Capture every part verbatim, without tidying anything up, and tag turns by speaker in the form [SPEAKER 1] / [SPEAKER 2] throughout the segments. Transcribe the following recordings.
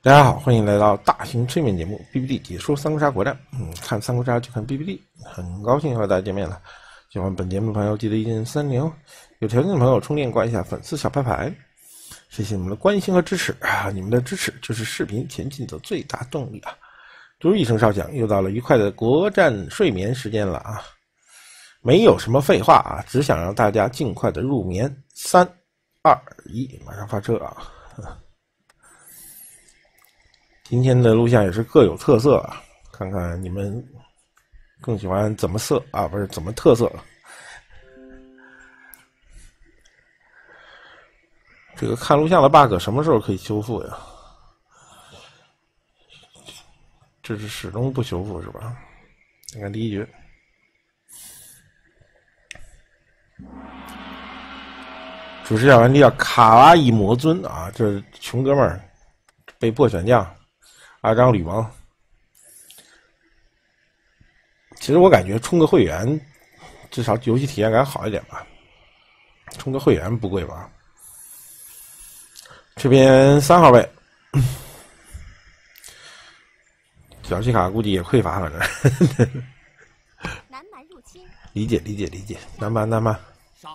[SPEAKER 1] 大家好，欢迎来到大型催眠节目 B B D 解说三国杀国战。嗯，看三国杀就看 B B D， 很高兴和大家见面了。喜欢本节目的朋友记得一键三连哦，有条件的朋友充电挂一下粉丝小牌牌，谢谢你们的关心和支持啊！你们的支持就是视频前进的最大动力啊！祝一声哨响，又到了愉快的国战睡眠时间了啊！没有什么废话啊，只想让大家尽快的入眠。三、二、一，马上发车啊！今天的录像也是各有特色啊，看看你们更喜欢怎么色啊，不是怎么特色。这个看录像的 bug 什么时候可以修复呀？这是始终不修复是吧？你看第一局，主持小完帝叫卡哇伊魔尊啊，这穷哥们儿被迫选将。二张吕蒙，其实我感觉充个会员，至少游戏体验感好一点吧。充个会员不贵吧？这边三号位，小西卡估计也匮乏，反正。
[SPEAKER 2] 南蛮入侵。
[SPEAKER 1] 理解理解理解，南蛮南蛮。
[SPEAKER 2] 杀！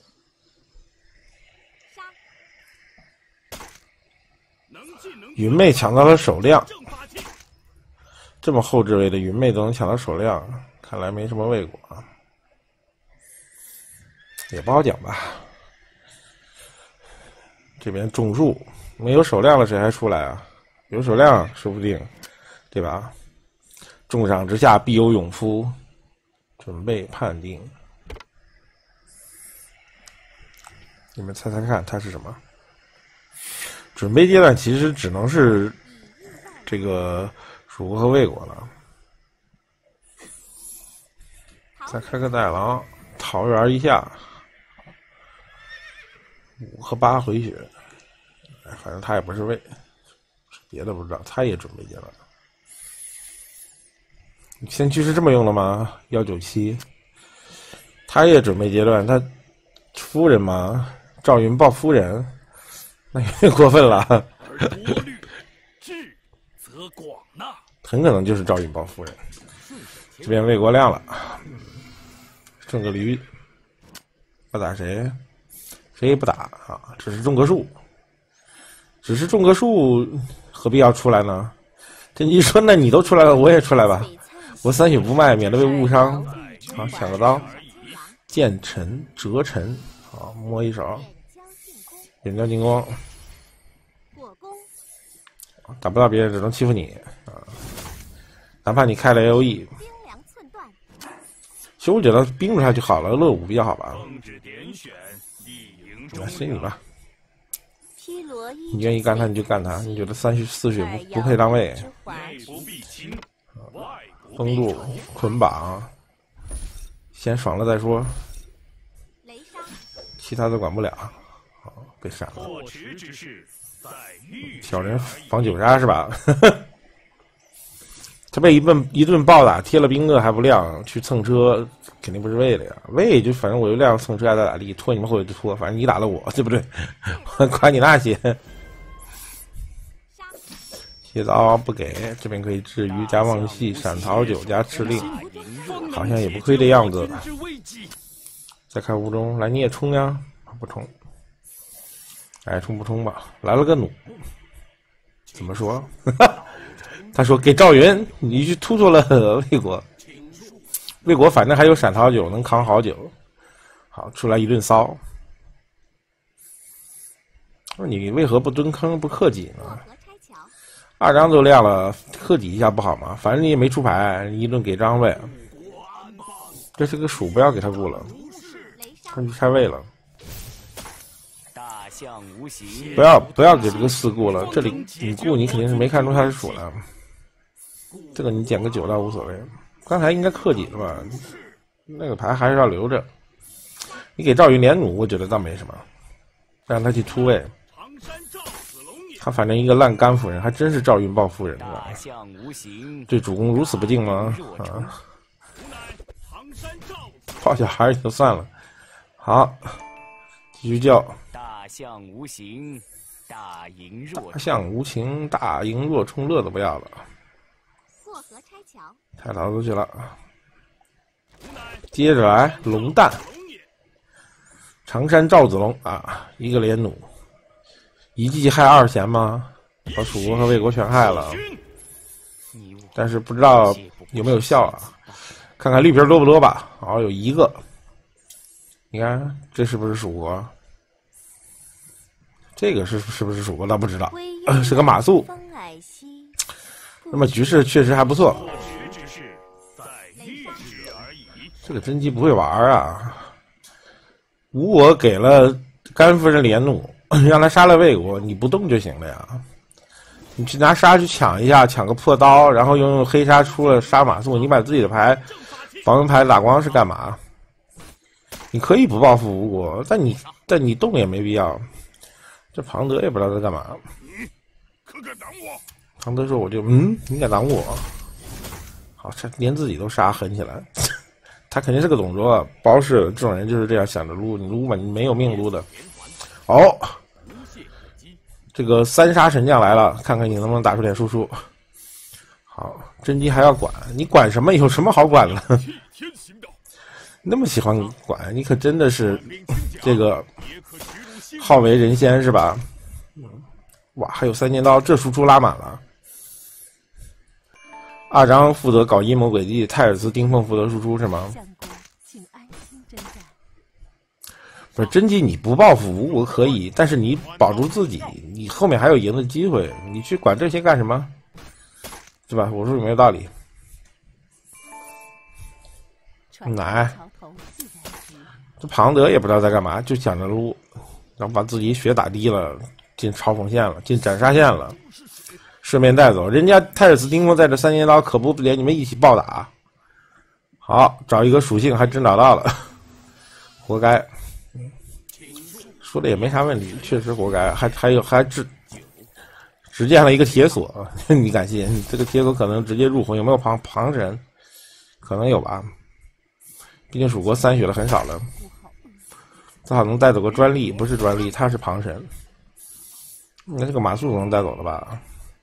[SPEAKER 2] 杀！
[SPEAKER 1] 云妹抢到了首亮。这么后置位的云妹都能抢到首亮，看来没什么未果啊，也不好讲吧。这边种树没有首亮了，谁还出来啊？有首亮说不定，对吧？重赏之下必有勇夫，准备判定。你们猜猜看，它是什么？准备阶段其实只能是这个。蜀国和魏国了，再开个带狼，桃园一下，五和八回血，反正他也不是魏，别的不知道，他也准备阶段。先驱是这么用的吗？幺九七，他也准备阶段，他夫人嘛，赵云抱夫人，那有点过分了。
[SPEAKER 3] 而多虑，智则广纳。
[SPEAKER 1] 很可能就是赵云抱夫人。这边魏国亮了，剩个驴，要打谁？谁也不打啊！只是种个树，只是种个树，何必要出来呢？甄姬说：“那你都出来了，我也出来吧，我三血不卖，免得被误伤。”好，抢个刀，剑尘折尘，好摸一手，远交进攻，打不到别人，只能欺负你啊！哪怕你开了 A O E， 其实我觉得冰住他就好了，乐舞比较好吧。那随你吧，你愿意干他你就干他，你觉得三血四血不不配当位，封住捆绑，先爽了再说，其他的管不了。好，被闪了。小人防九杀是吧？他被一顿一顿暴打，贴了兵厄还不亮，去蹭车肯定不是为了呀。为就反正我就亮蹭车还在打力，拖你们后腿就拖，反正你打了我，对不对？我管你那些。切刀不给，这边可以治愈加忘戏，闪桃九加敕令，好像也不亏的样子。再看吴中，来你也冲呀？不冲。爱冲不冲吧？来了个弩，怎么说？他说给赵云，你去突突了魏国，魏国反正还有闪桃九能扛好久。好，出来一顿骚。那你为何不蹲坑不克己呢？二张都亮了，克己一下不好吗？反正你也没出牌，你一顿给张呗。这是个鼠，不要给他顾了，他去拆位了。不要不要给这个四顾了，这里你顾你肯定是没看出他是鼠的，这个你减个九倒无所谓。刚才应该克己的吧，那个牌还是要留着。你给赵云连弩，我觉得倒没什么，让他去突位。他反正一个烂甘夫人，还真是赵云抱夫人是吧？对主公如此不敬吗？啊，抱小孩也就算了，好，继续叫。
[SPEAKER 4] 大象无形，
[SPEAKER 3] 大赢若
[SPEAKER 1] 大象无情，大赢若冲，乐都不要了。
[SPEAKER 2] 过河拆桥，
[SPEAKER 1] 太逃出去了。接着来龙蛋，常山赵子龙啊，一个连弩，一计害二贤吗？把蜀国和魏国全害了，但是不知道有没有效啊？看看绿皮多不多吧。好，有一个。你看这是不是蜀国？这个是是不是蜀国倒不知道，是个马谡。那么局势确实还不错。这个甄姬不会玩啊！吴国给了甘夫人连弩，让他杀了魏国，你不动就行了呀。你去拿沙去抢一下，抢个破刀，然后又用黑沙出了杀马谡，你把自己的牌防御牌打光是干嘛？你可以不报复吴国，但你但你动也没必要。这庞德也不知道在干嘛。
[SPEAKER 3] 可敢挡我？
[SPEAKER 1] 庞德说：“我就嗯，你敢挡我？好，这连自己都杀，狠起来。”他肯定是个懂拙，包氏这种人就是这样想着撸，你撸吧，你没有命撸的。哦，这个三杀神将来了，看看你能不能打出点输出。好，甄姬还要管，你管什么？有什么好管的？那么喜欢管，你可真的是这个好为人先是吧？哇，还有三尖刀，这输出拉满了。二张负责搞阴谋诡计，泰尔兹、丁奉负责输出是吗？不是甄姬，你不报复吴国可以，但是你保住自己，你后面还有赢的机会，你去管这些干什么？对吧？我说有没有道理？奶，这庞德也不知道在干嘛，就想着撸，然后把自己血打低了，进嘲讽线了，进斩杀线了。顺便带走人家泰尔斯丁奉在这三尖刀，可不连你们一起暴打。好，找一个属性还真找到了，活该。说的也没啥问题，确实活该。还还有还只只见了一个铁索，你敢信？这个铁索可能直接入魂，有没有旁旁神？可能有吧，毕竟蜀国三血的很少了。正好能带走个专利，不是专利，他是旁神。那这个马谡总能带走了吧？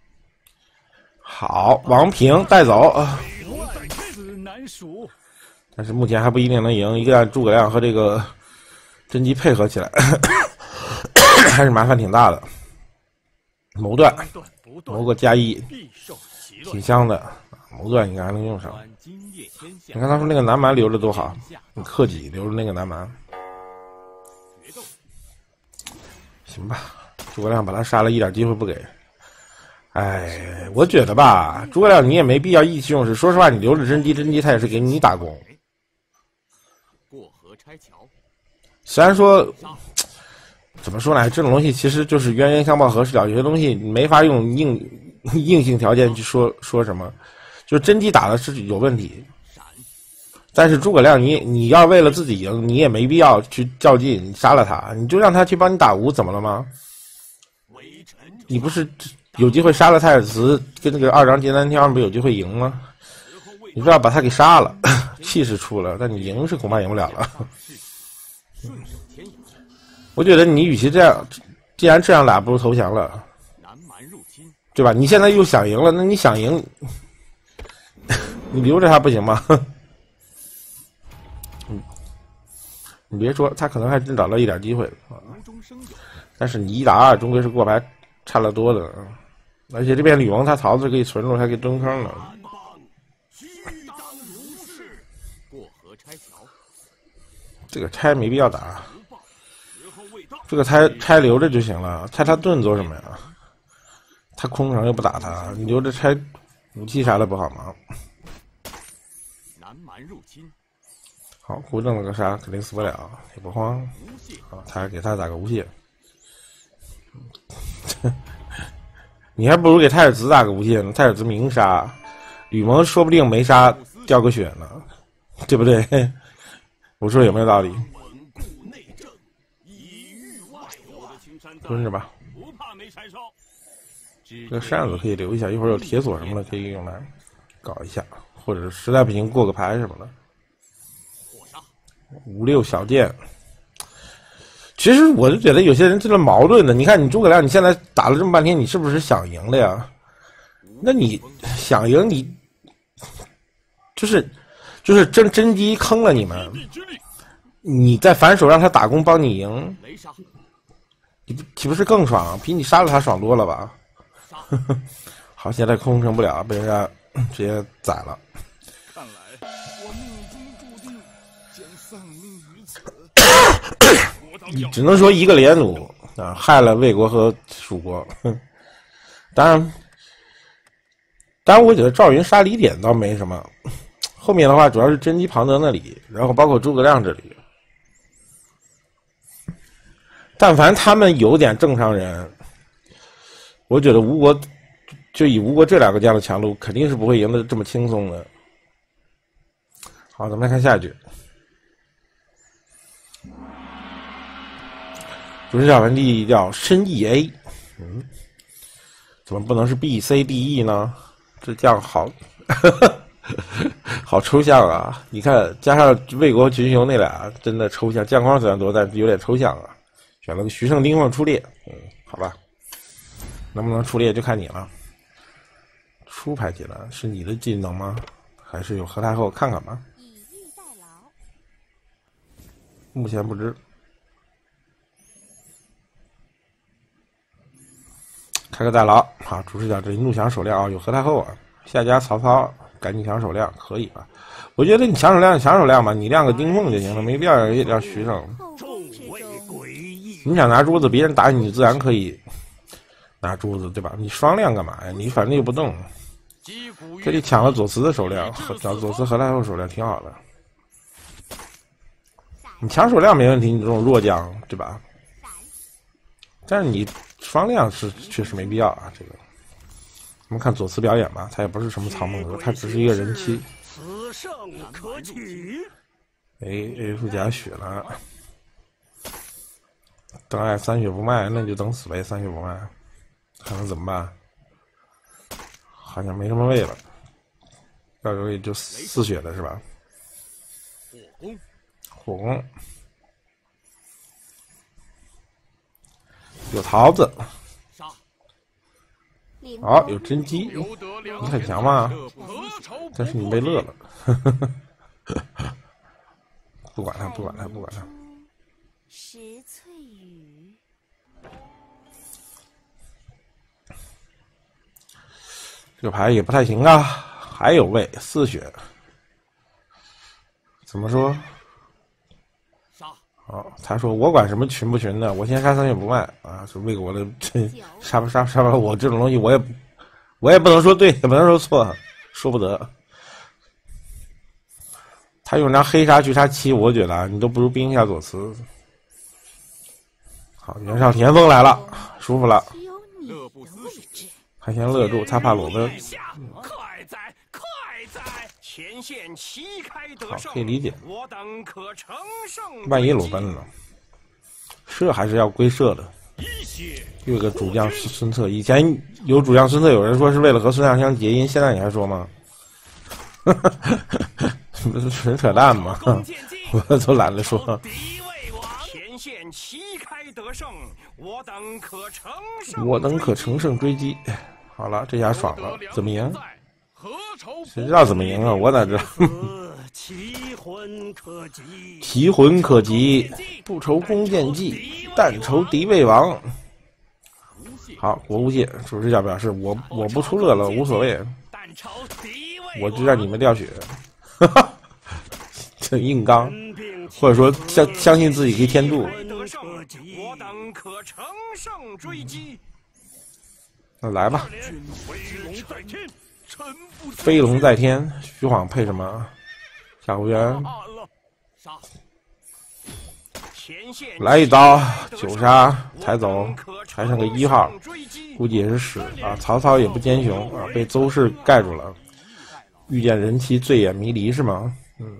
[SPEAKER 1] 好，王平带走，但是目前还不一定能赢。一个让诸葛亮和这个甄姬配合起来，还是麻烦挺大的。谋断，谋个加一，挺香的。谋断应该还能用上。你看他说那个南蛮留着多好，你克己留着那个南蛮，行吧？诸葛亮把他杀了，一点机会不给。哎，我觉得吧，诸葛亮你也没必要意气用事。说实话，你留着甄姬，甄姬他也是给你打工。
[SPEAKER 3] 过河拆桥。
[SPEAKER 1] 虽然说，怎么说呢？这种东西其实就是冤冤相报何时了。有些东西你没法用硬硬性条件去说说什么。就是甄姬打的是有问题，但是诸葛亮你你要为了自己赢，你也没必要去较劲，你杀了他，你就让他去帮你打吴，怎么了吗？你不是有机会杀了泰尔茨，跟那个二张结单挑，不有机会赢吗？你不要把他给杀了，气势出了，但你赢是恐怕赢不了了。我觉得你与其这样，既然这样打，不如投降了，对吧？你现在又想赢了，那你想赢，你留着他不行吗？嗯，你别说，他可能还真找到一点机会了，但是你一打二，终归是过牌差了多的，而且这边吕蒙他桃子可以存住，还可以蹲坑呢。这个拆没必要打，这个拆拆留着就行了。拆他盾做什么呀？他空城又不打他，你留着拆武器啥的不好吗？好，孤正了个杀，肯定死不了，也不慌。好，他还给他打个无懈。你还不如给太尔子打个无懈呢，太尔子明杀，吕蒙说不定没杀掉个血呢，对不对？我说有没有道理？蹲着吧，这个扇子可以留一下，一会儿有铁锁什么的可以用来搞一下，或者实在不行过个牌什么的。五六小剑， 其实我就觉得有些人真的矛盾的。你看，你诸葛亮，你现在打了这么半天，你是不是想赢了呀？那你想赢，你就是就是真真机坑了你们，你再反手让他打工帮你赢，你不岂不是更爽？比你杀了他爽多了吧？好，现在空城不了，被人家直接宰了。
[SPEAKER 3] 看来我命中注定将丧命于此。
[SPEAKER 1] 你只能说一个连弩啊，害了魏国和蜀国。当然，当然，我觉得赵云杀李典倒没什么，后面的话主要是甄姬、庞德那里，然后包括诸葛亮这里。但凡他们有点正常人，我觉得吴国就以吴国这两个将的强度，肯定是不会赢得这么轻松的。好，咱们来看下一句。主视角文帝叫申 E A， 嗯，怎么不能是 B C D E 呢？这将好，好抽象啊！你看，加上魏国群雄那俩，真的抽象。将框虽然多，但是有点抽象啊。选了个徐盛、丁奉出列，嗯，好吧，能不能出列就看你了。出牌技能是你的技能吗？还是有何太后？看看吧。
[SPEAKER 2] 以逸待劳。
[SPEAKER 1] 目前不知。开个代劳，好，主视角这里怒抢手量啊，有何太后啊，下家曹操，赶紧抢手量，可以吧？我觉得你抢手量抢手量吧，你亮个丁奉就行了，没必要要徐盛。你想拿珠子，别人打你，你自然可以拿珠子，对吧？你双亮干嘛呀？你反正又不动。这里抢了左慈的手量，找左慈何太后手量挺好的。你抢手量没问题，你这种弱将，对吧？但是你双亮是确实没必要啊，这个。我们看左慈表演吧，他也不是什么曹孟德，他只是一个人妻。
[SPEAKER 3] 此胜可取。
[SPEAKER 1] 哎 ，F 加血了。等爱三血不卖，那就等死呗。三血不卖，还能怎么办？好像没什么位了，要有也就四血的是吧？
[SPEAKER 3] 火攻，
[SPEAKER 1] 火攻，有桃子，好、哦、有甄姬，你很强吗？但是你被乐了，不管他，不管他，不管他。
[SPEAKER 2] 石翠羽，
[SPEAKER 1] 这个牌也不太行啊，还有位四血，怎么说？好、哦，他说我管什么群不群的，我先杀三血不卖啊！是魏国的这杀不杀杀不杀我这种东西，我也我也不能说对，也不能说错，说不得。他用张黑杀去杀七，我觉得啊，你都不如冰一下左慈。好，袁绍田丰来了，舒服了。还先勒住，他怕裸奔。
[SPEAKER 3] 快哉快哉！前线旗开得胜，
[SPEAKER 1] 好，可以理解。
[SPEAKER 3] 我等可乘胜。
[SPEAKER 1] 万一裸奔了，射还是要归射的。又有个主将孙策，以前有主将孙策，有人说是为了和孙尚香结姻，现在你还说吗？不是纯扯淡吗？我都懒得说。
[SPEAKER 3] 前线旗开得胜，我等可乘胜。
[SPEAKER 1] 我等可乘胜追击。好了，这下爽了，怎么赢？谁知道怎么赢啊？我哪知道？
[SPEAKER 3] 奇魂可及，
[SPEAKER 1] 奇魂可及，不愁弓箭计，但愁敌魏王。好，国无界主视角表示我我不出乐了，无所谓，我就让你们掉血。哈哈，这硬刚，或者说相相信自己可以天助。
[SPEAKER 3] 我等可乘胜追击。
[SPEAKER 1] 那来吧。
[SPEAKER 3] 飞龙在天，
[SPEAKER 1] 飞龙在天，徐晃配什么？夏侯渊。来一刀，九杀抬走，还剩个一号，估计也是屎啊！曹操也不奸雄啊，被邹氏盖住了。遇见人妻醉眼迷离是吗？嗯。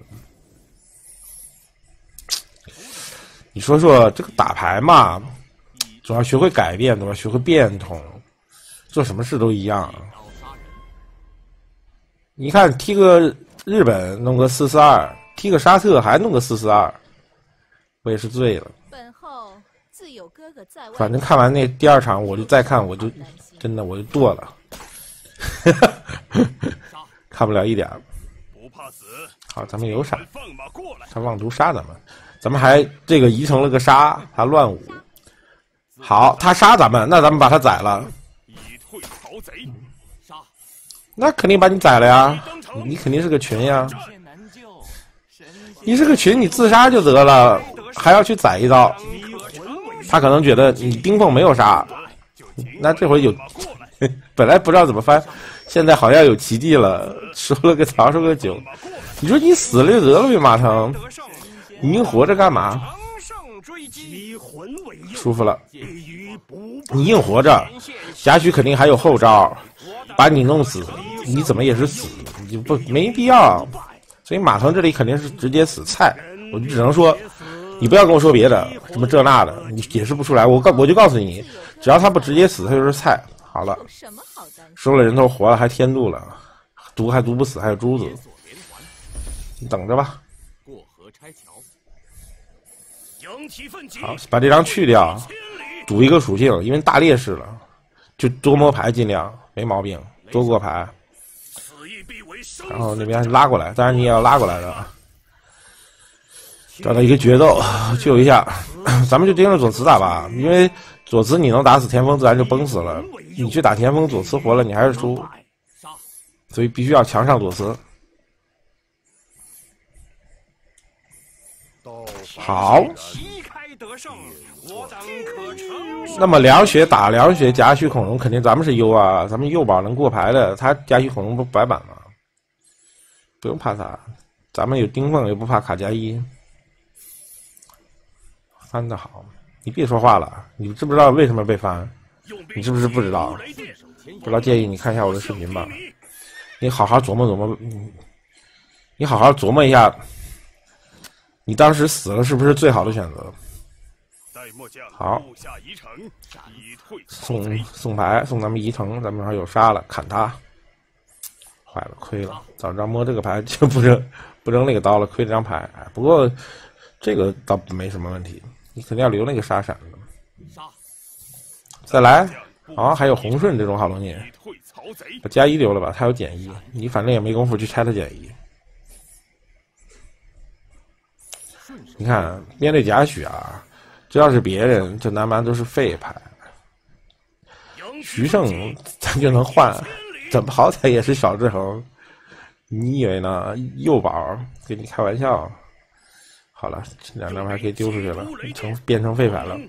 [SPEAKER 1] 你说说这个打牌嘛，总要学会改变，对吧？学会变通，做什么事都一样。你看踢个日本弄个四四二，踢个沙特还弄个四四二，我也是醉了。
[SPEAKER 2] 本后有哥哥在外，
[SPEAKER 1] 反正看完那第二场，我就再看，我就真的我就剁了，看不了一点儿。
[SPEAKER 3] 不怕死。
[SPEAKER 1] 好，咱们有闪，
[SPEAKER 3] 放马过来。
[SPEAKER 1] 他妄图杀咱们，咱们还这个移成了个杀，他乱舞。好，他杀咱们，那咱们把他宰了。
[SPEAKER 3] 以退曹贼。杀。
[SPEAKER 1] 那肯定把你宰了呀，你肯定是个群呀。你是个群，你自杀就得了，还要去宰一刀。他可能觉得你丁凤没有杀，那这回有，本来不知道怎么翻，现在好像有奇迹了，说了个曹，说个九。你说你死了就得了呗，马腾，你硬活着干嘛？舒服了，你硬活着，贾诩肯定还有后招，把你弄死，你怎么也是死，你不没必要。所以马腾这里肯定是直接死菜，我就只能说，你不要跟我说别的，什么这那的，你解释不出来。我告我就告诉你，只要他不直接死，他就是菜。好了，收了人头活了，还天妒了，毒还毒不死，还有珠子，你等着吧。好，把这张去掉，赌一个属性，因为大劣势了，就多摸牌尽量没毛病，多过牌。然后那边拉过来，当然你也要拉过来的。找到一个决斗，救一下，咱们就盯着左慈打吧，因为左慈你能打死田丰，自然就崩死了。你去打田丰，左慈活了，你还是输，所以必须要强上左慈。好。那么凉血打凉血，贾诩恐龙肯定咱们是优啊，咱们右宝能过牌的，他贾诩恐龙不白板吗？不用怕他，咱们有丁凤也不怕卡加一。翻得好，你别说话了，你知不知道为什么被翻？你是不是不知道？不知道建议你看一下我的视频吧。你好好琢磨琢磨，你好好琢磨一下，你当时死了是不是最好的选择？好，送送牌，送咱们宜城，咱们还有杀了，砍他，坏了，亏了，早知道摸这个牌就不扔不扔那个刀了，亏这张牌。不过这个倒没什么问题，你肯定要留那个杀闪的。再来，啊，还有洪顺这种好东西，把加一留了吧，他有减一，你反正也没工夫去拆他减一。你看面对贾诩啊，只要是别人，这南蛮都是废牌。徐胜咱就能换，怎么好歹也是小志恒，你以为呢？右宝跟你开玩笑。好了，两张牌可以丢出去了，成变成废牌了。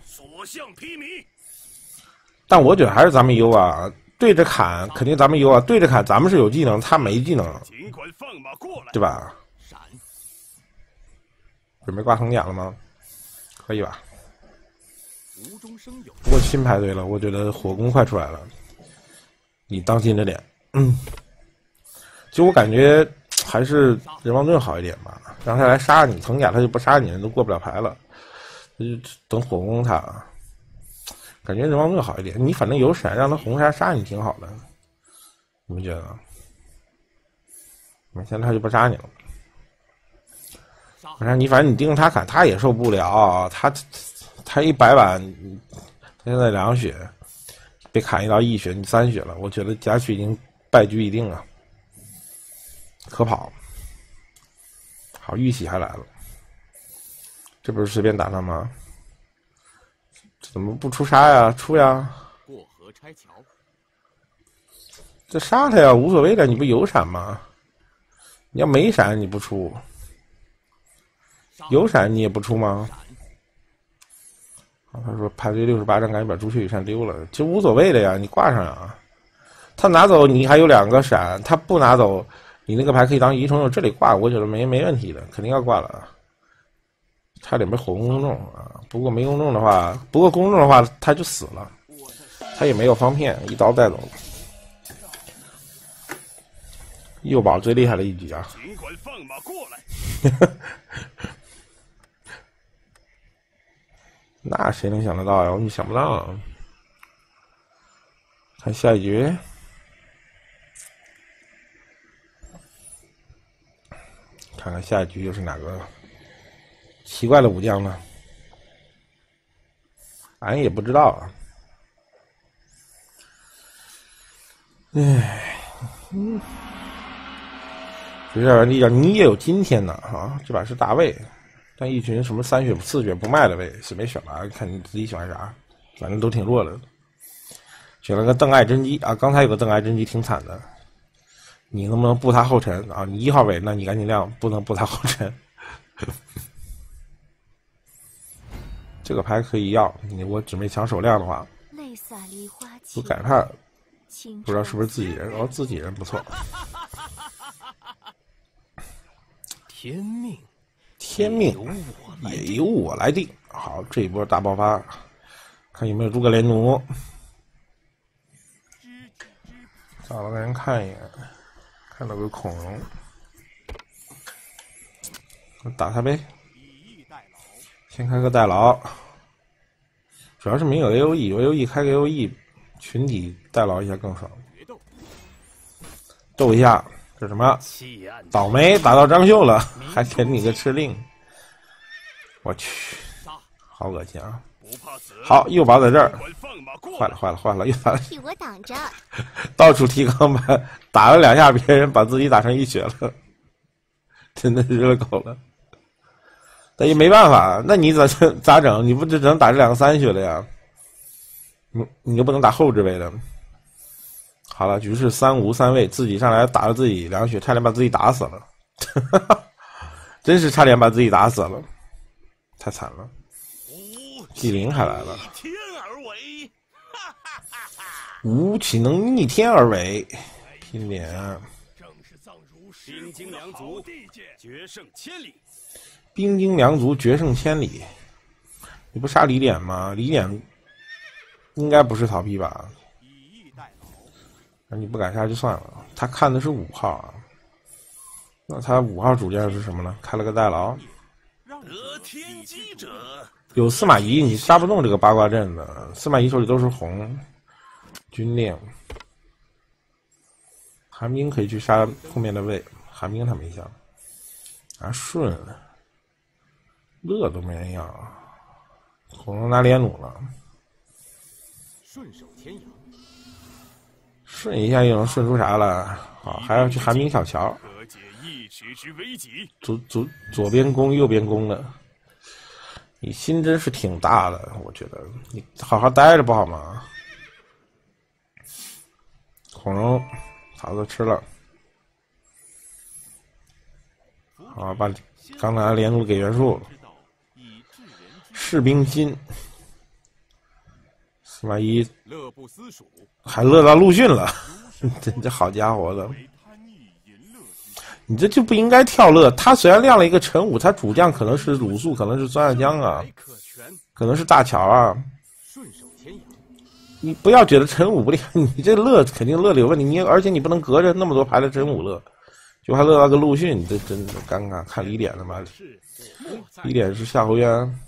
[SPEAKER 1] 但我觉得还是咱们优啊，对着砍肯定咱们优啊，对着砍咱们是有技能，他没技能，对吧？准备挂横甲了吗？可以吧？不过新排队了，我觉得火攻快出来了，你当心着点。嗯，其实我感觉还是人王盾好一点吧，让他来杀你，横甲他就不杀你，人都过不了牌了，就等火攻他。感觉人王盾好一点，你反正有闪，让他红杀杀你挺好的，你们觉得？现在他就不杀你了。我看你，反正你盯着他砍，他也受不了。他他一白板，他现在两血，被砍一刀一血，你三血了。我觉得贾诩已经败局已定了，可跑。好，玉玺还来了，这不是随便打他吗？怎么不出杀呀？出呀！过河拆桥，这杀他呀，无所谓的，你不有闪吗？你要没闪你不出。有闪你也不出吗？他说排队六十八张，赶紧把朱雀羽扇丢了，其实无所谓的呀，你挂上啊。他拿走你还有两个闪，他不拿走，你那个牌可以当宜城用，这里挂我觉得没没问题的，肯定要挂了。差点被火攻攻中啊！不过没攻中的话，不过攻中的话他就死了，他也没有方片，一刀带走了。右宝最厉害的一局啊！尽管放马过来。那谁能想得到呀？你想不到啊。看下一局，看看下一局又是哪个奇怪的武将呢？ 俺也不知道啊。唉，嗯，这让人讲你也有今天呢啊！这把是大卫，但一群什么三血四血不卖的位是没选吧？看你自己喜欢啥，反正都挺弱的。选了个邓艾真姬啊，刚才有个邓艾真姬挺惨的，你能不能步他后尘啊？你一号位，那你赶紧亮，不能步他后尘。这个牌可以要，你我只没抢手量的话，
[SPEAKER 2] 泪洒梨花
[SPEAKER 1] 不
[SPEAKER 2] 情，
[SPEAKER 1] 改判，
[SPEAKER 2] 情
[SPEAKER 1] 不知道是不是自己人？哦，自己人不错。
[SPEAKER 3] 天命，
[SPEAKER 1] 天命也由我来定。好，这一波大爆发，看有没有诸葛连弩。找了个人看一眼，看到个恐龙，我打他呗。先开个代劳，主要是没有 A O E， A O E 开个 A O E， 群体代劳一下更爽。斗一下，这什么？倒霉打到张绣了，还给你个吃令，我去，好恶心啊！好，右宝在这儿，坏了坏了坏了，又打了，
[SPEAKER 2] 替我挡着。
[SPEAKER 1] 到处提钢板，打了两下，别人把自己打成一血了，真的是热狗了。但也没办法，那你咋咋整？你不就只能打这两个三血了呀？你你就不能打后置位的？好了，局势三无三位，自己上来打了自己两血，差点把自己打死了，真是差点把自己打死了，太惨了。纪灵还来了，
[SPEAKER 3] 天而为，
[SPEAKER 1] 吾岂能逆天而为？拼脸，
[SPEAKER 3] 兵精粮足，决胜千里。
[SPEAKER 1] 兵精粮足，决胜千里。你不杀李典吗？李典应该不是曹丕吧？那你不敢杀就算了。他看的是五号啊，那他五号主将是什么呢？开了个代劳。
[SPEAKER 3] 得天机者，
[SPEAKER 1] 有司马懿，你杀不动这个八卦阵的。司马懿手里都是红军令，韩冰可以去杀后面的魏，韩冰他没想。啊，顺乐都没人要，恐龙拿连弩了，
[SPEAKER 3] 顺手牵羊，
[SPEAKER 1] 顺一下又能顺出啥了？好，还要去寒冰小桥，
[SPEAKER 3] 可解一时之危急。
[SPEAKER 1] 左左左边攻右边攻的，你心真是挺大的，我觉得你好好待着不好吗？恐龙桃子吃了，好，把刚才连弩给袁术，士兵心，司马懿
[SPEAKER 3] 乐不思蜀，
[SPEAKER 1] 还乐到陆逊了，真这好家伙的！你这就不应该跳乐。他虽然亮了一个陈武，他主将可能是鲁肃，可能是孙汉江啊，可能是大乔啊。你不要觉得陈武不厉害，你这乐肯定乐的有问题。你而且你不能隔着那么多牌的陈武乐，就还乐到个陆逊，你这真的尴尬。看李典的嘛，李典是夏侯渊，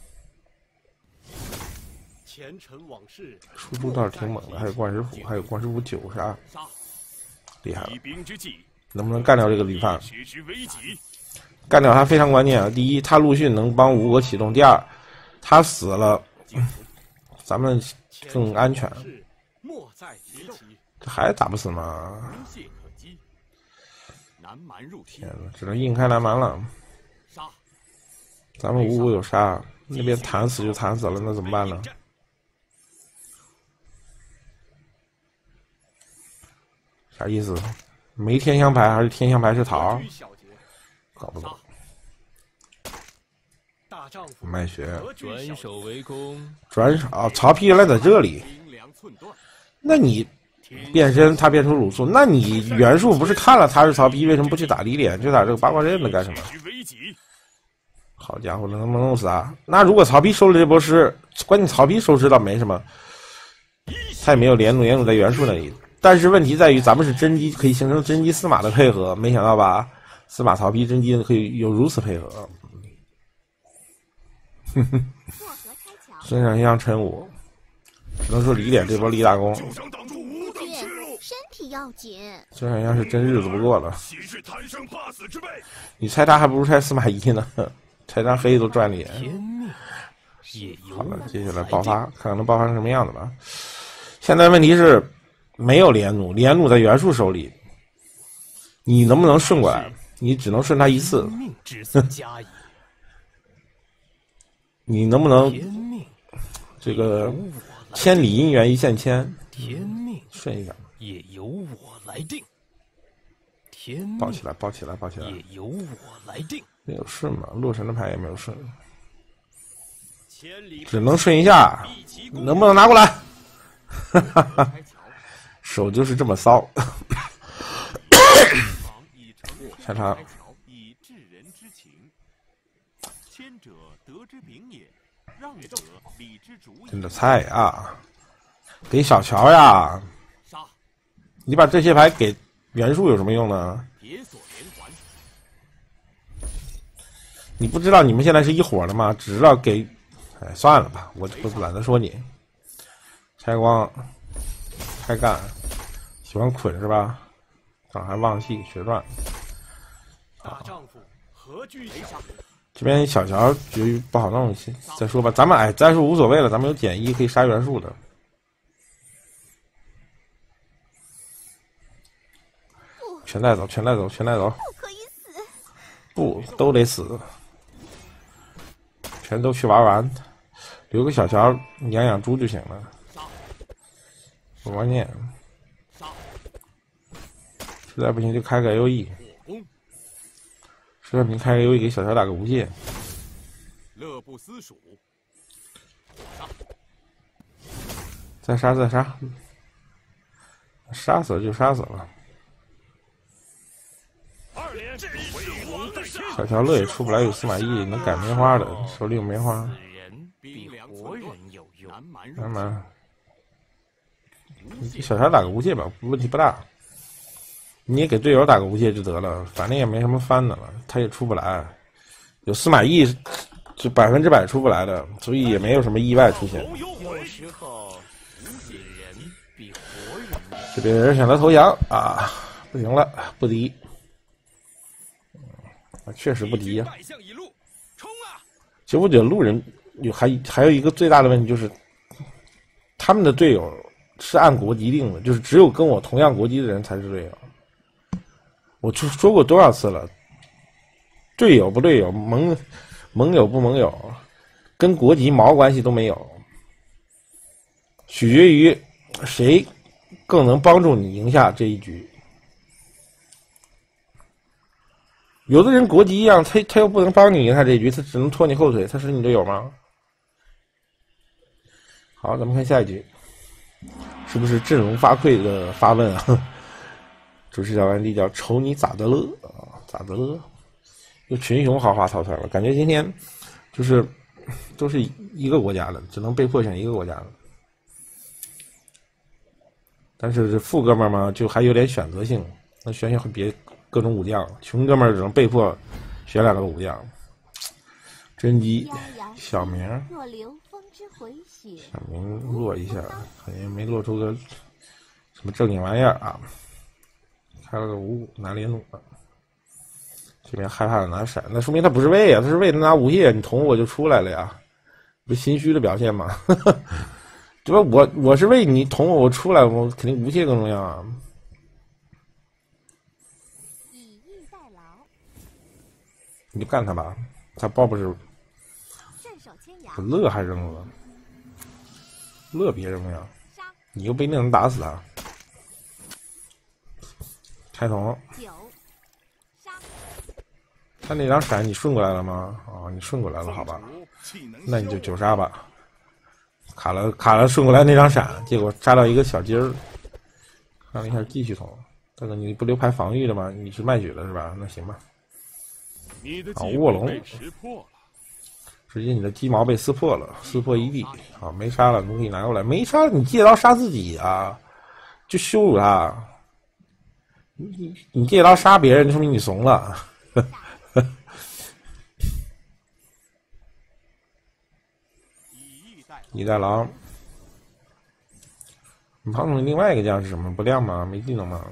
[SPEAKER 3] 前尘往事，
[SPEAKER 1] 输出倒是挺猛的，还有冠师傅，还有冠师傅九杀，厉害了。能不能干掉这个吕范？干掉他非常关键啊！第一，他陆逊能帮吴国启动；第二，他死了，咱们更安全。这还打不死吗？天哪，只能硬开南蛮了。咱们吴国有杀，那边弹死就弹死了，那怎么办呢？啥意思？没天香牌还是天香牌是桃？搞不懂。卖血，
[SPEAKER 3] 转守为攻，
[SPEAKER 1] 转手啊！曹丕原来在这里，那你变身他变出鲁肃，那你袁术不是看了他是曹丕，为什么不去打李典，去打这个八卦阵的干什么？好家伙，能不能弄死啊？那如果曹丕收了这波尸，关键曹丕收尸倒没什么，他也没有连弩，连弩在袁术那里。但是问题在于，咱们是真机，可以形成真机司马的配合，没想到吧？司马曹丕真机可以有如此配合。哼哼，身上像陈武，只能说李典这波立大功。
[SPEAKER 2] 身体要紧。
[SPEAKER 1] 身上像是真日子不过了。你猜他还不如猜司马懿呢，猜他黑都转脸。
[SPEAKER 3] 也由
[SPEAKER 1] 好了，
[SPEAKER 3] 我
[SPEAKER 1] 接下来
[SPEAKER 3] 来定
[SPEAKER 1] 爆发，看看能爆发成什么样子吧。现在问题是没有连弩，连弩在袁术手里，你能不能顺过来？你只能顺他一次，
[SPEAKER 3] 天命之所加矣，
[SPEAKER 1] 你能不能
[SPEAKER 3] 天命
[SPEAKER 1] 这个
[SPEAKER 3] 由我来
[SPEAKER 1] 千里姻缘一线牵？
[SPEAKER 3] 天命
[SPEAKER 1] 顺一下，
[SPEAKER 3] 也由我来定，天命
[SPEAKER 1] 抱起来，抱起来，抱起来。
[SPEAKER 3] 也由我来定。
[SPEAKER 1] 没有顺嘛，洛神的牌也没有顺，
[SPEAKER 3] 千里
[SPEAKER 1] 只能顺一下，能不能拿过来？哈哈哈，手就是这么骚。下场，
[SPEAKER 4] 以治人之情，谦者得之柄也，让者礼之主也。
[SPEAKER 1] 真的菜啊！给小乔呀！
[SPEAKER 4] 杀！
[SPEAKER 1] 你把这些牌给袁术有什么用呢？
[SPEAKER 4] 铁索连环。
[SPEAKER 1] 你不知道你们现在是一伙的吗？只知道给，哎，算了吧，我我懒得说你。拆光，开干，喜欢捆是吧？啊，还忘气血赚。
[SPEAKER 3] 大丈夫何惧小人？
[SPEAKER 1] 这边小乔局不好弄，先再说吧。咱们哎，战术无所谓了，咱们有减一可以杀袁术的。全带走，全带走，全带走！
[SPEAKER 2] 不可以死！
[SPEAKER 1] 不，都得死，全都去玩完，留个小乔养养猪就行了。不关键，实在不行就开个 A O E， 实在不行开个 A O E 给小乔打个无界。
[SPEAKER 4] 乐不思蜀。
[SPEAKER 1] 再杀再杀，杀死了就杀死了。
[SPEAKER 3] 二连为王的上，
[SPEAKER 1] 小乔乐也出不来，有司马懿能改梅花的，手里有梅花。
[SPEAKER 3] 死人比活人有用。
[SPEAKER 1] 慢慢，给小乔打个无界吧，问题不大。你也给队友打个无界就得了，反正也没什么翻的了，他也出不来。有司马懿就百分之百出不来的，所以也没有什么意外出现。
[SPEAKER 3] 有时候死人比活人有用。
[SPEAKER 1] 这边人选择投降啊，不行了，不敌。确实不敌呀、啊。
[SPEAKER 3] 败相已露，冲啊！
[SPEAKER 1] 其实我觉得路人有还还有一个最大的问题就是，他们的队友是按国籍定的，就是只有跟我同样国籍的人才是队友。我就说过多少次了，队友不队友，盟盟友不盟友，跟国籍毛关系都没有，取决于谁更能帮助你赢下这一局。有的人国籍一样，他他又不能帮你赢下这一局，他只能拖你后腿，他是你队友吗？好，咱们看下一局，是不是振聋发聩的发问啊？主视角完毕叫瞅你咋的了啊？咋的了？又群雄豪华淘汰了，感觉今天就是都是一个国家的，只能被迫选一个国家的。但是富哥们儿嘛，就还有点选择性，那选选别各种武将，穷哥们儿只能被迫选两个武将。甄姬、小明，
[SPEAKER 2] 若流风之回血，
[SPEAKER 1] 小明落一下，好像没落出个什么正经玩意儿啊。开了个五五拿连弩了，这边害怕的拿闪，那说明他不是魏啊，他是为了拿无界，你捅我就出来了呀，不是心虚的表现吗？对吧？我我是为你捅我，我出来，我肯定无界更重要啊。
[SPEAKER 2] 以逸待劳，
[SPEAKER 1] 你就干他吧，他报不是
[SPEAKER 2] 顺手牵羊，
[SPEAKER 1] 乐还扔了，乐别扔呀，你又不一定能打死他。开桶，
[SPEAKER 2] 九杀，
[SPEAKER 1] 他那张闪你顺过来了吗？哦，你顺过来了，好吧，那你就九杀吧。卡了卡了，顺过来那张闪，结果杀到一个小鸡儿，看了一下继续捅。大哥，你不留牌防御的吗？你是卖血的是吧？那行吧。啊，卧龙，直接你的鸡毛被撕破了，撕破一地。啊，没杀了，奴可以拿过来。没杀了，你借刀杀自己啊，就羞辱他。你你借刀杀别人，就说明你怂了。一代狼，你庞统另外一个将是什么？不亮吗？没技能吗？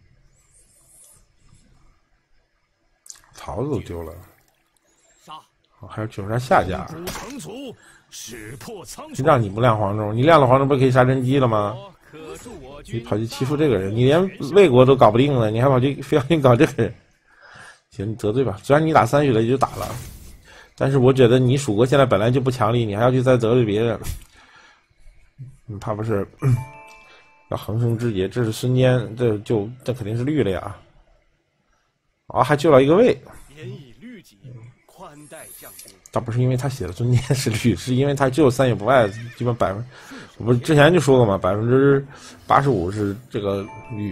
[SPEAKER 1] 桃子都丢了。 哦，还有九杀下家。
[SPEAKER 3] 功成族，始破苍
[SPEAKER 1] 谁让你不亮黄忠？你亮了黄忠不是可以杀真机了吗？
[SPEAKER 3] 可助我
[SPEAKER 1] 你跑去欺负这个人，你连魏国都搞不定了，你还跑去非要去搞这个人？行，你得罪吧。虽然你打三血了也就打了，但是我觉得你蜀国现在本来就不强力，你还要去再得罪别人，你怕不是要横生枝节？这是孙坚，这就这肯定是绿了呀！啊、哦，还救了一个魏。
[SPEAKER 3] 严以律己，宽待将军。
[SPEAKER 1] 倒不是因为他写的孙坚是绿，是因为他只有三血不败，基本百分，我不是之前就说过嘛，百分之八十五是这个绿。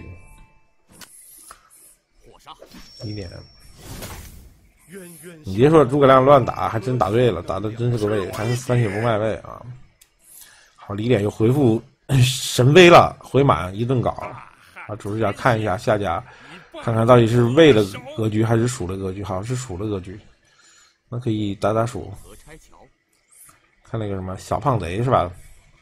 [SPEAKER 3] 火杀，
[SPEAKER 1] 一点。你别说诸葛亮乱打，还真打对了，打的真是个魏，还是三血不卖魏啊！好，李典又回复神威了，回满一顿搞啊！主视角看一下下家，看看到底是魏的格局还是蜀的格局？好像是蜀的格局，那可以打打蜀。看那个什么小胖贼是吧？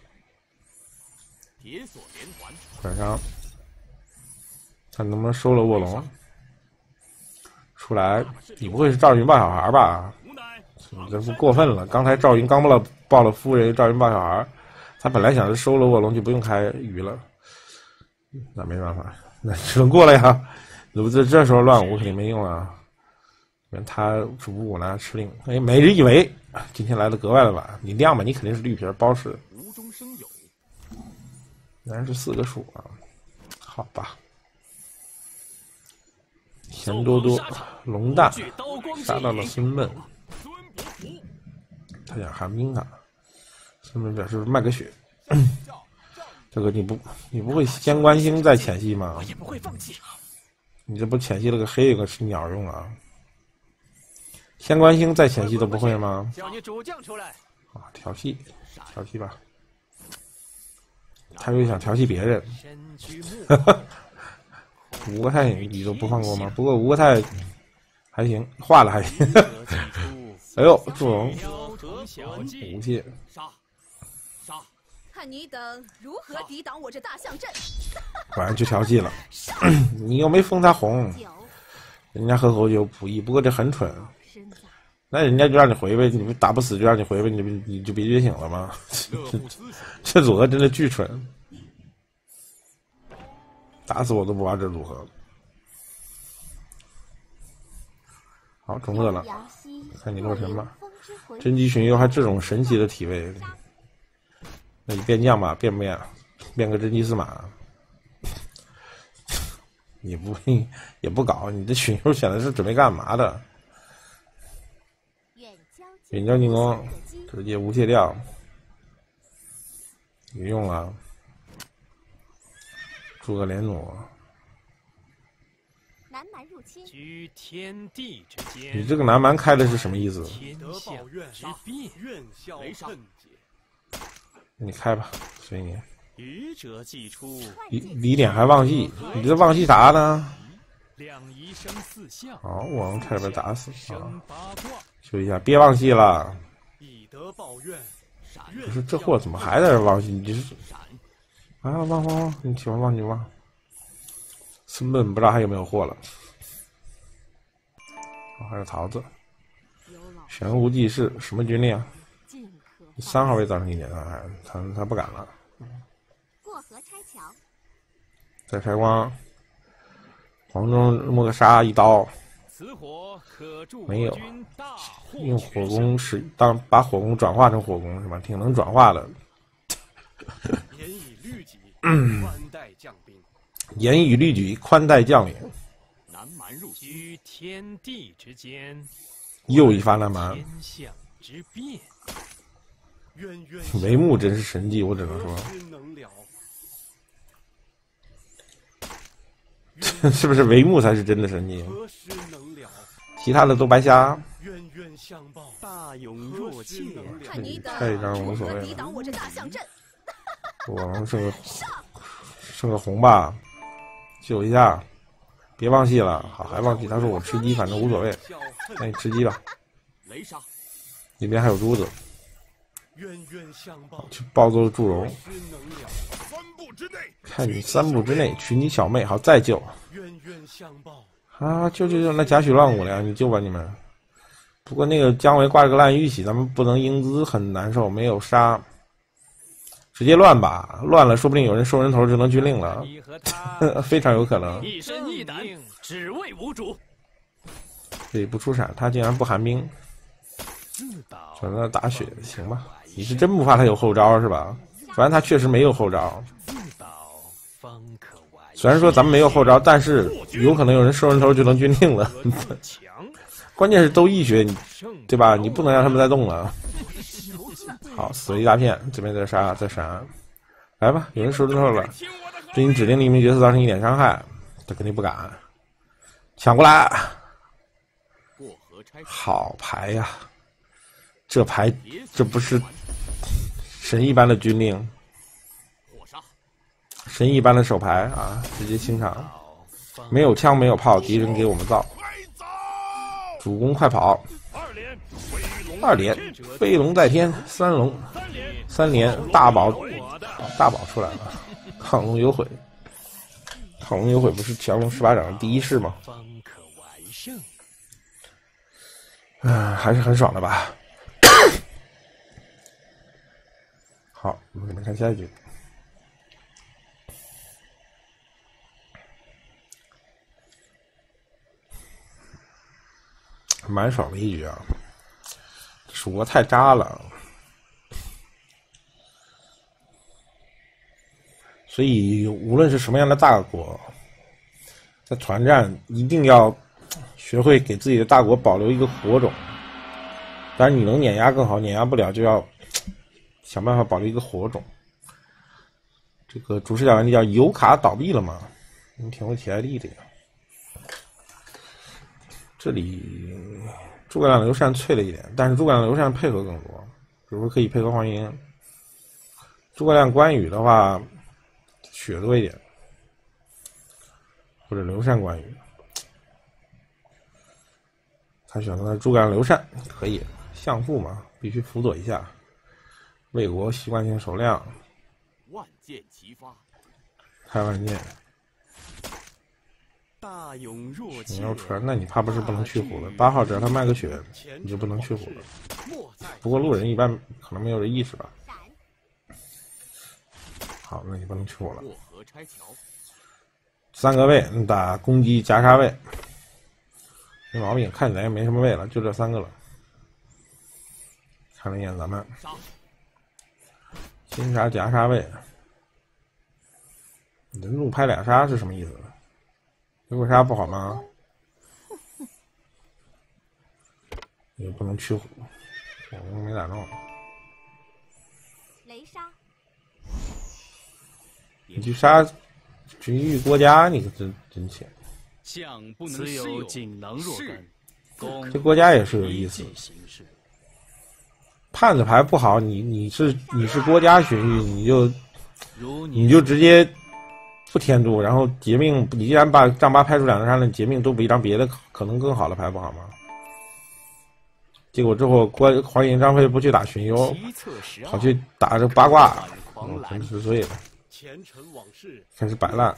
[SPEAKER 4] 铁索连环，
[SPEAKER 1] 晚上看能不能收了卧龙。出来，你不会是赵云抱小孩吧？你这不过分了！刚才赵云刚抱了抱了夫人，赵云抱小孩，他本来想是收了卧龙就不用开鱼了，那没办法，那只能过了呀。这不这这时候乱舞肯定没用啊。他主五呢吃令，哎，每日一围，今天来的格外的晚。你亮吧，你肯定是绿皮包氏。
[SPEAKER 4] 无中生有，
[SPEAKER 1] 原来是四个蜀啊，好吧。钱多多，龙大杀到了孙臑，他想寒冰塔，孙臑表示卖个血。这个你不你不会仙观星在潜戏吗？
[SPEAKER 3] 也不会放弃。
[SPEAKER 1] 你这不潜戏了个黑有个鸟用啊？仙观星在潜戏都不会吗？
[SPEAKER 3] 叫你主将出来
[SPEAKER 1] 啊，调戏调戏吧，他又想调戏别人。吴国泰你都不放过吗？不过吴国泰还行，画了还行。哎呦，祝融无懈，
[SPEAKER 4] 杀杀！
[SPEAKER 5] 看你等如何抵挡我这大象阵！
[SPEAKER 1] 果然去调戏了，你又没封他红，人家喝口酒补益。不过这很蠢，那人家就让你回呗，你不打不死就让你回呗，你你就别觉醒了吗？这这组合真的巨蠢。打死我都不玩这组合。好，中饿了，看你洛神吧。真机巡游还这种神奇的体位，那你变将吧，变不变？变个真机司马，你不也不搞？你这巡游选的是准备干嘛的？远交近攻，直接无界掉，有用啊！诸葛连弩，
[SPEAKER 2] 南蛮入侵，
[SPEAKER 3] 居天地之间。
[SPEAKER 1] 你这个南蛮开的是什么意思？
[SPEAKER 3] 天下之变，
[SPEAKER 4] 愿效恨解。
[SPEAKER 1] 你开吧，随你。
[SPEAKER 3] 愚者既出，
[SPEAKER 1] 李李典还忘记，你这忘记啥呢？
[SPEAKER 3] 两仪生四象。
[SPEAKER 1] 好，我能差点被打死啊！
[SPEAKER 3] 八卦，
[SPEAKER 1] 休息一下，别忘记了。
[SPEAKER 4] 以德报怨，
[SPEAKER 1] 不是这货怎么还在这忘记？你这是啊，忘忘忘！你喜欢忘就忘。孙臑不知道还有没有货了。哦，还有桃子。玄无济世什么军力啊？三号位造成一点伤害，他他不敢了。
[SPEAKER 2] 过河拆桥，
[SPEAKER 1] 再拆光，黄忠摸个杀一刀，
[SPEAKER 3] 此火可助
[SPEAKER 1] 没有
[SPEAKER 3] 军大获
[SPEAKER 1] 用火攻使当把火攻转化成火攻是吧？挺能转化的。
[SPEAKER 3] 严以律己，宽待将兵。
[SPEAKER 1] 严以律己，宽待将领。
[SPEAKER 4] 南蛮入侵，
[SPEAKER 3] 居天地之间，
[SPEAKER 1] 又一发南蛮，
[SPEAKER 3] 天象之变。
[SPEAKER 4] 冤冤
[SPEAKER 1] 帷幕真是神迹，我只能说，
[SPEAKER 4] 能了。
[SPEAKER 1] 是不是帷幕才是真的神迹？
[SPEAKER 4] 何时能了？
[SPEAKER 1] 其他的都白瞎。
[SPEAKER 4] 冤冤相报，
[SPEAKER 3] 大勇若怯，
[SPEAKER 5] 看你等
[SPEAKER 1] 开一张无
[SPEAKER 5] 如
[SPEAKER 1] 所谓
[SPEAKER 5] 何抵挡我这大象阵！
[SPEAKER 1] 我能剩个剩个红吧，救一下，别忘记了。好，还忘记，他说我吃鸡，反正无所谓。那你吃鸡吧。
[SPEAKER 4] 雷杀，
[SPEAKER 1] 那边还有珠子，
[SPEAKER 4] 冤冤相报，
[SPEAKER 1] 去暴揍祝融。
[SPEAKER 4] 何时能了？三步之内，
[SPEAKER 1] 看你三步之内娶你小妹，好再救。
[SPEAKER 4] 冤冤相报，
[SPEAKER 1] 啊，救救救！那贾诩乱舞了呀，你救吧你们。 不过那个姜维挂着个烂玉玺，咱们不能英姿，很难受，没有杀，直接乱吧，乱了说不定有人收人头就能军令了，非常有可能。
[SPEAKER 3] 一身一胆，只为无主。
[SPEAKER 1] 这里不出闪，他竟然不寒冰，选择打血，行吧？你是真不怕他有后招是吧？反正他确实没有后招。虽然说咱们没有后招，但是有可能有人收人头就能军令了。关键是都一血，对吧？你不能让他们再动了。好，死了一大片，这边再杀再闪，来吧，有人收人头了，对你指定的一名角色造成一点伤害，他肯定不敢。抢过来，好牌呀！这牌这不是神一般的军令，神一般的手牌啊！直接清场，没有枪没有炮，敌人给我们造，主攻快跑，二连飞龙在天，三龙三连大宝大宝出来了，亢龙有悔，亢龙有悔不是降龙十八掌的第一式吗？嗯，还是很爽的吧。好，我们给们看下一局。蛮爽的一局啊！蜀国太渣了，所以无论是什么样的大国，在团战一定要学会给自己的大国保留一个火种。当然，你能碾压更好，碾压不了就要想办法保留一个火种。这个主视角原地叫油卡倒闭了嘛？你挺会提 I D 的呀。这里诸葛亮刘禅脆了一点，但是诸葛亮刘禅配合更多，比如说可以配合黄银。诸葛亮关羽的话血多一点，或者刘禅关羽。他选择了诸葛亮刘禅，可以相父嘛，必须辅佐一下。魏国习惯性手量，
[SPEAKER 4] 万箭齐发，
[SPEAKER 1] 开万箭。
[SPEAKER 3] 大勇若
[SPEAKER 1] 你要传，那你怕不是不能去虎了？八号只要他卖个血，你就不能去虎了。不过路人一般可能没有这意识吧。好，那你不能去虎了。三个位打攻击夹杀位，没毛病，看起来也没什么位了，就这三个了。看了一眼咱们新杀夹杀位，人路拍俩杀是什么意思？结果杀不好吗？也不能驱虎，我没打中。
[SPEAKER 2] 雷杀，
[SPEAKER 1] 你去杀群御郭嘉，你可真真浅。
[SPEAKER 6] 将不能私有锦囊若干，
[SPEAKER 1] 这郭嘉也是有意思。判子牌不好，你你是你是郭嘉群御，你就你就直接不添堵，然后劫命，你既然把丈八拍出两个杀，那劫命都比一张别的可能更好的牌不好吗？结果之后郭黄银张飞不去打荀攸，跑去打这八卦，嗯，真是醉了。开始摆烂，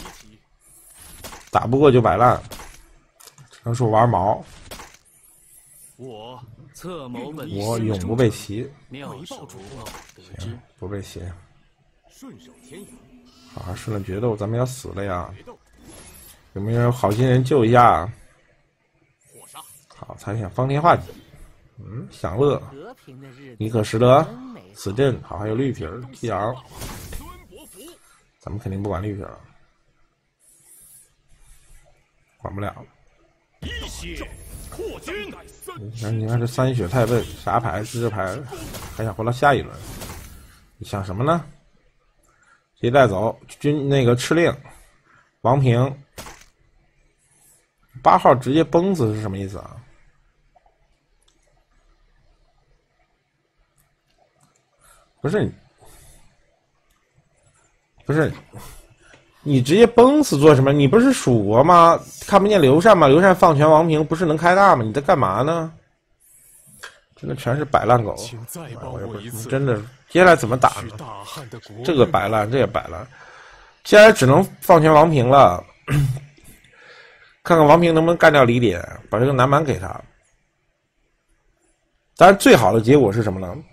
[SPEAKER 1] 打不过就摆烂，只能说玩毛。
[SPEAKER 6] 我策谋问
[SPEAKER 1] 我永不被骑，
[SPEAKER 6] 妙手
[SPEAKER 1] 行，不被骑。好，顺了决斗，咱们要死了呀！有没有好心人救一下？好，猜想方天画戟，嗯，享乐，尼可石德，此阵好，还有绿皮儿 T L， 咱们肯定不管绿皮儿，管不了。
[SPEAKER 3] 一血破军，
[SPEAKER 1] 你看，你看这三血太笨，啥牌是这牌，还想活到下一轮？你想什么呢？谁带走军那个敕令？王平八号直接崩死是什么意思啊？不是，不是，你直接崩死做什么？你不是蜀国吗？看不见刘禅吗？刘禅放权王平不是能开大吗？你在干嘛呢？真的全是摆烂狗，我也不是真的。接下来怎么打呢？这个摆烂，这也摆烂。接下来只能放权王平了，看看王平能不能干掉李典，把这个南蛮给他。 当然，最好的结果是什么呢？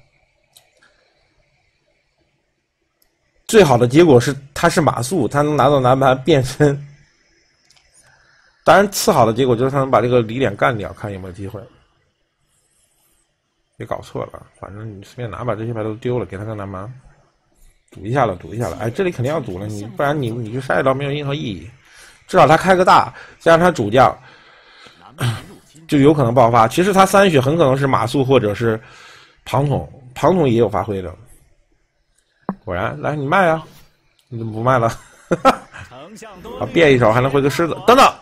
[SPEAKER 1] 最好的结果是他是马谡，他能拿到南盘变身。当然，次好的结果就是他能把这个李典干掉，看有没有机会。别搞错了，反正你随便拿把这些牌都丢了，给他个南蛮，赌一下了，赌一下了。哎，这里肯定要赌了，你不然你你就杀一刀没有任何意义。至少他开个大，加上他主将，就有可能爆发。其实他三血很可能是马谡或者是庞统，庞统也有发挥的。果然，来你卖啊！你怎么不卖了？啊，变一手还能回个狮子，等等，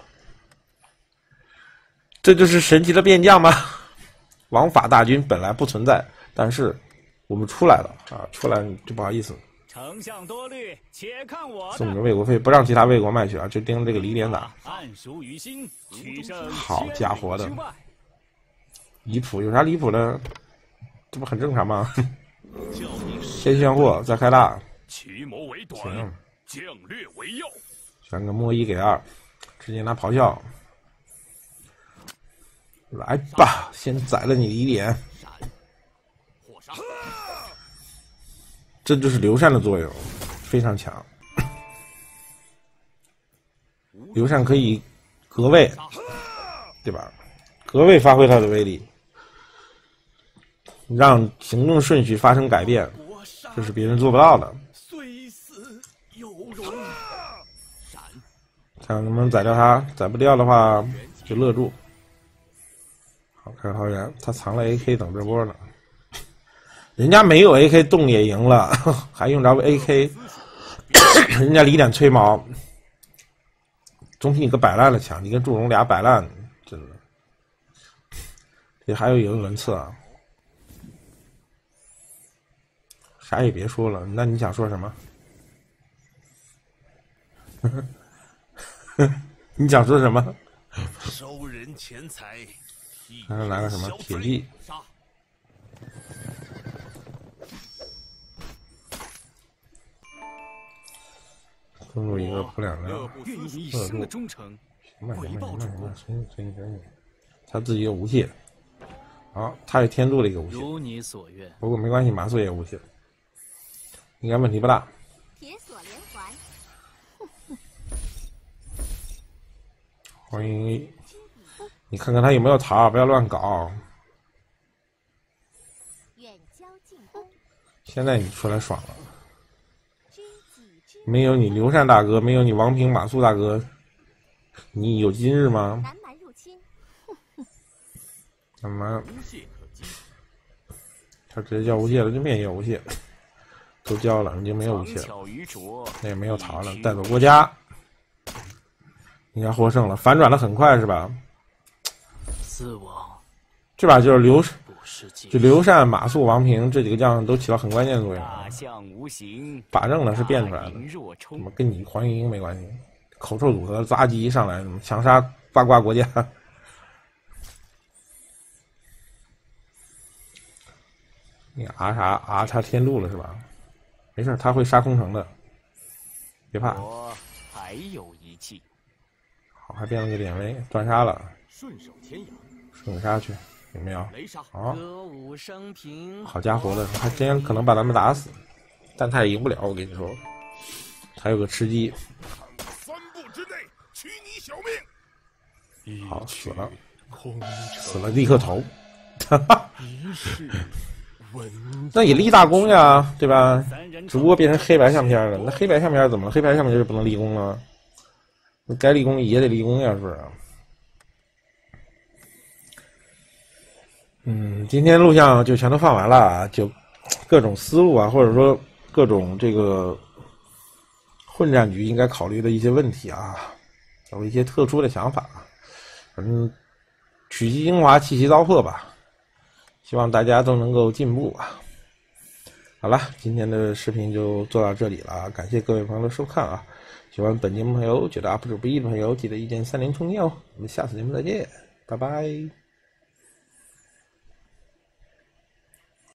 [SPEAKER 1] 这就是神奇的变将吗？王法大军本来不存在，但是我们出来了啊！出来就不好意思。
[SPEAKER 6] 丞相多虑，且看我的。
[SPEAKER 1] 送你个魏国费，不让其他魏国卖去啊，就盯这个李典打。
[SPEAKER 6] 暗熟于心，取胜
[SPEAKER 1] 好家伙的，离谱！有啥离谱的？这不很正常吗？先炫货，再开大。
[SPEAKER 3] 奇谋为短，
[SPEAKER 1] 行，
[SPEAKER 3] 将略为要。
[SPEAKER 1] 选个摸一给二，直接拿咆哮。来吧，先宰了你李典。这就是刘禅的作用，非常强。刘禅可以隔位，对吧？隔位发挥他的威力，让行动顺序发生改变，这是别人做不到的。
[SPEAKER 3] 虽死犹荣。
[SPEAKER 1] 看能不能宰掉他，宰不掉的话就勒住。好，开桃园，他藏了 A K 等这波呢。人家没有 A K 动也赢了，还用着 A K？ 人家李典吹毛，总比你个摆烂的强。你跟祝融俩摆烂，真的。这还有一个轮次啊，啥也别说了。那你想说什么？你想说什么？
[SPEAKER 3] 收人钱财，
[SPEAKER 1] 还是来个什么铁骑？攻入一个普两的
[SPEAKER 6] 愿意一生的忠诚。
[SPEAKER 1] 行吧行吧行吧行吧，行行行行，他自己有无懈，好，他也添注了一个无懈。
[SPEAKER 6] 如你所愿。
[SPEAKER 1] 不过没关系，马谡也无懈，应该问题不大。
[SPEAKER 2] 铁锁连环。
[SPEAKER 1] 欢迎，你看看他有没有桃，不要乱搞。
[SPEAKER 2] 远交近攻。
[SPEAKER 1] 现在你出来爽了。没有你刘禅大哥，没有你王平马谡大哥，你有今日吗？
[SPEAKER 2] 南蛮入侵。
[SPEAKER 1] 南蛮，他直接交无懈了，就免也无懈，都交了，你就没有无懈了，那也没有桃了，带走国家，应该获胜了，反转的很快是吧？
[SPEAKER 6] 四王，
[SPEAKER 1] 这把就是刘，就刘禅、马谡、王平这几个将都起到很关键的作用。
[SPEAKER 6] 大象无形，
[SPEAKER 1] 把正呢是变出来的，怎么跟你黄莺莺没关系？口臭组合杂技一上来，怎么强杀八卦国家？你啊啥啊？他天路了是吧？没事，他会杀空城的，别怕。
[SPEAKER 6] 我还有一计。
[SPEAKER 1] 好，还变了个典韦，断杀了。
[SPEAKER 3] 顺手牵羊，
[SPEAKER 1] 顺杀去，有没有？好，
[SPEAKER 6] 歌舞升平。
[SPEAKER 1] 好家伙的，他今天可能把咱们打死，但他也赢不了。我跟你说，还有个吃鸡。
[SPEAKER 3] 三步之内取你小命。
[SPEAKER 1] 好，死了，死了立刻投。哈哈。那也立大功呀，对吧？只不过变成黑白相片了。那黑白相片怎么了？黑白相片就不能立功了？那该立功也得立功呀，是不是？嗯，今天录像就全都放完了啊，就各种思路啊，或者说各种这个混战局应该考虑的一些问题啊，有一些特殊的想法，反正取其精华，弃其糟粕吧。希望大家都能够进步啊！好了，今天的视频就做到这里了，感谢各位朋友的收看啊！喜欢本节目朋友，觉得 U P 主不易的朋友，记得一键三连充电哦！我们下次节目再见，拜拜。